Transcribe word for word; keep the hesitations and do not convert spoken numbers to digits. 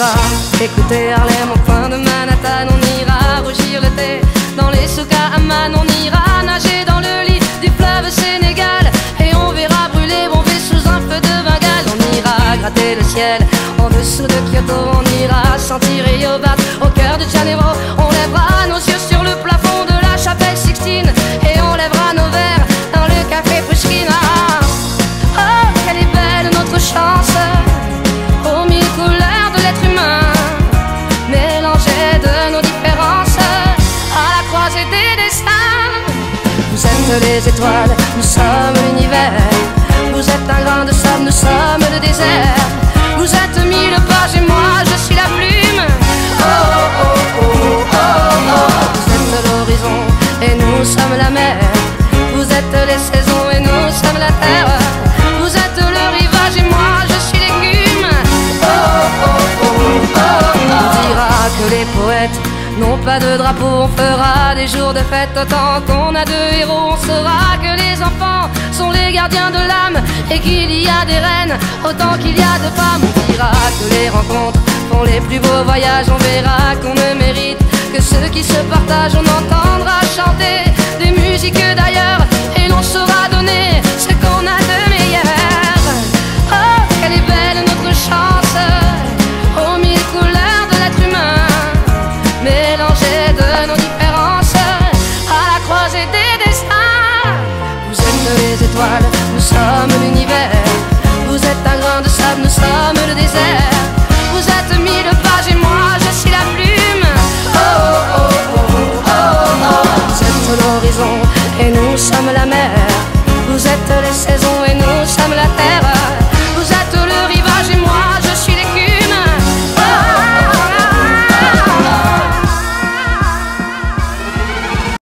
ira écouter Harlem au coin de Manhattan. On ira rougir le thé dans les souks à Amman. On ira nager dans le lit du fleuve Sénégal et on verra brûler Bombay sous un feu de Bengale. On ira gratter le ciel en dessous de Kyoto. On ira sentir Rio Bart au cœur de Janeiro. On lèvera nos yeux sur le plafond de la chapelle Sixtine et on lèvera nos verres dans le café Pushkin. Ah, oh, quelle est belle notre chance, aux mille couleurs de l'être humain, mélangées de nos différences, à la croisée des destins. Vous êtes les étoiles, nous sommes l'univers. Vous êtes un grain de sable, nous sommes le désert. Vous êtes mille pages et moi je suis la plume. Oh oh oh oh oh oh. Vous êtes l'horizon et nous sommes la mer. Vous êtes les saisons et nous sommes la terre. Vous êtes le rivage et moi je suis l'écume. Oh oh oh oh oh. On dira que les poètes n'ont pas de drapeau. On fera des jours de fête autant qu'on a de héros. On saura que les enfants sont les gardiens de l'âme et qu'il y a des reines autant qu'il y a de femmes. On dira que les rencontres font les plus beaux voyages. On verra qu'on ne mérite que ceux qui se partagent. On entendra chanter des musiques d'ailleurs et l'on saura donner ce qu'on a de meilleur. Oh, quelle est belle notre chance, aux mille couleurs de l'être humain, mélangées de nos différences, à la croisée des destins. Vous êtes les étoiles, nous sommes l'univers. Vous êtes un grain de sable, nous sommes le désert. Vous êtes mille pages et moi je suis la plume. Oh oh oh oh oh oh. Vous êtes l'horizon et nous sommes la mer. Vous êtes les saisons et nous sommes la terre.